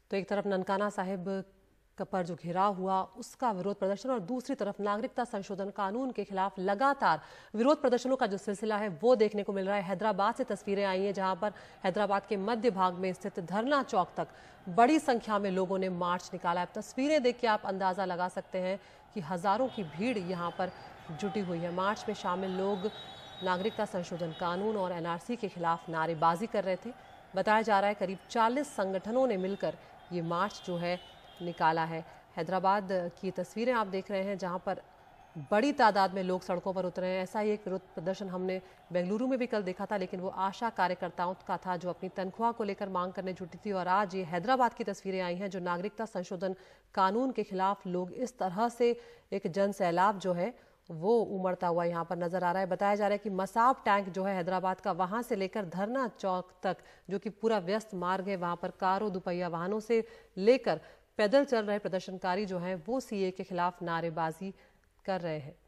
तो एक तरफ ननकाना साहिब पर जो घेराव हुआ उसका विरोध प्रदर्शन और दूसरी तरफ नागरिकता संशोधन कानून के खिलाफ लगातार विरोध प्रदर्शनों का जो सिलसिला है वो देखने को मिल रहा है। हैदराबाद से तस्वीरें आई हैं जहां पर हैदराबाद के मध्य भाग में स्थित धरना चौक तक बड़ी संख्या में लोगों ने मार्च निकाला है। तस्वीरें देख के आप अंदाजा लगा सकते हैं कि हजारों की भीड़ यहाँ पर जुटी हुई है। मार्च में शामिल लोग नागरिकता संशोधन कानून और एनआरसी के खिलाफ नारेबाजी कर रहे थे। बताया जा रहा है करीब 40 संगठनों ने मिलकर ये मार्च जो है निकाला है। हैदराबाद की तस्वीरें आप देख रहे हैं जहां पर बड़ी तादाद में लोग सड़कों पर उतरे हैं। ऐसा ही एक विरोध प्रदर्शन हमने बेंगलुरु में भी कल देखा था, लेकिन वो आशा कार्यकर्ताओं का था जो अपनी तनख्वाह को लेकर मांग करने जुटी थी। और आज ये हैदराबाद की तस्वीरें आई हैं जो नागरिकता संशोधन कानून के खिलाफ लोग इस तरह से एक जन सैलाब जो है वो उमड़ता हुआ यहाँ पर नजर आ रहा है। बताया जा रहा है कि मसाब टैंक जो है हैदराबाद का, वहां से लेकर धरना चौक तक जो कि पूरा व्यस्त मार्ग है, वहां पर कारों दुपहिया वाहनों से लेकर पैदल चल रहे प्रदर्शनकारी जो हैं वो सीए के खिलाफ नारेबाजी कर रहे हैं।